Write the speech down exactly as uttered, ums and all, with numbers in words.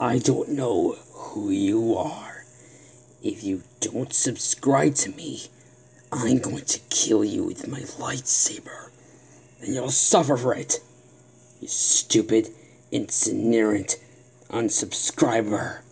I don't know who you are. If you don't subscribe to me, I'm going to kill you with my lightsaber. And you'll suffer for it. You stupid, incinerant unsubscriber.